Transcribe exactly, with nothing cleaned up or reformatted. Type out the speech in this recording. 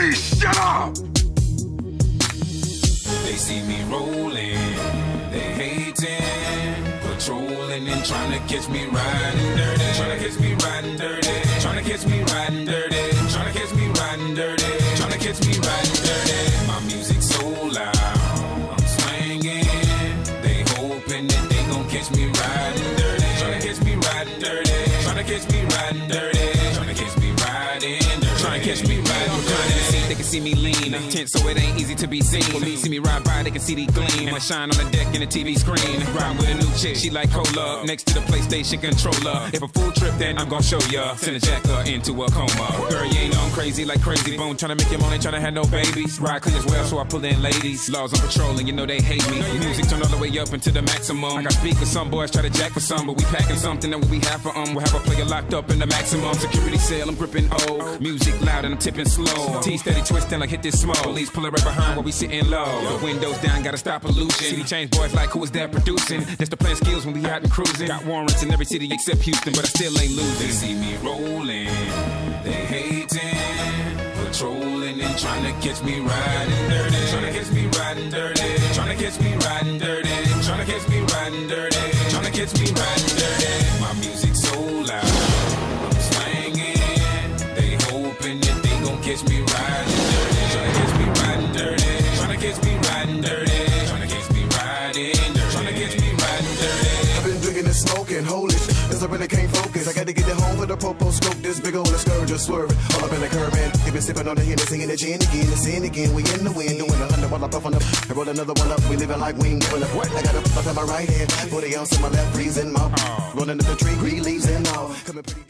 Please shut up! They see me rolling, they hating, patrolling and trying to catch me riding dirty, trying to catch me riding dirty, trying to catch me riding dirty, trying to catch me riding dirty, trying to catch me riding dirty. My music's so loud, I'm swinging, they hoping that they gon' catch me riding dirty, trying to catch me riding dirty, trying to catch me riding dirty, trying to catch me riding dirty, trying to catch me riding dirty. They can see me lean, tense so it ain't easy to be seen. Police see me ride by, they can see the gleam. I shine on the deck in the T V screen. Ride with a new chick, she like cola. Next to the PlayStation controller. If a full trip, then I'm gon' show ya. Send a jacker into a coma. Girl, you ain't on crazy like Crazy Bone. Tryna make your money, tryna have no babies. Ride clean as well, so I pull in ladies. Laws on patrol, and you know they hate me. Music turned all the way up into the maximum. I got speakers, some boys try to jack for some, but we packing something that we have for um. We'll have a player locked up in the maximum security cell. I'm gripping O. Music loud and I'm tipping slow. T steady twisting like hit this smoke. Police pulling right behind while we sitting low. The windows down, gotta stop pollution. City change boys like who is that producing? That's the playing skills when we out and cruising. Got warrants in every city except Houston, but I still ain't losing. They see me rolling, they hating, patrolling and trying to catch me riding dirty, trying to catch me riding dirty, trying to catch me riding dirty, trying to catch me riding dirty, trying to catch me riding dirty. My music's so loud, I'm swinging, they hoping that they gon' catch me riding dirty, trying to catch me riding dirty, trying to catch me riding dirty, trying to catch me riding dirty, trying to catch me riding dirty. I've been drinking and smoking, holy shit, cause I really can't focus. I gotta get it home for the popo scope. This big old scourge just swerving all up in the curb, man. They been sipping on the Hennessy and the gin again, the sin again. We in the wind, doing a hundred while I puff on up. I roll another one up, we living like we ain't giving up. I got a puff in my right hand, forty ounce in my left, freezing mouth. Rolling up the tree, green leaves and all. Coming pretty